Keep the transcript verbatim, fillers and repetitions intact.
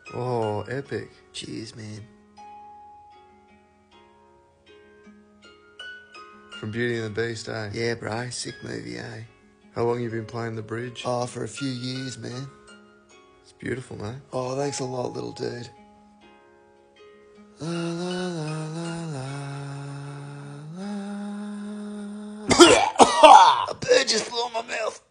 Oh, epic. Cheers, man. From Beauty and the Beast, eh? Yeah, bro. Sick movie, eh? How long you been playing the bridge? Oh, for a few years, man. It's beautiful, mate. Oh, thanks a lot, little dude. La la la la la la. A bird just flew in my mouth.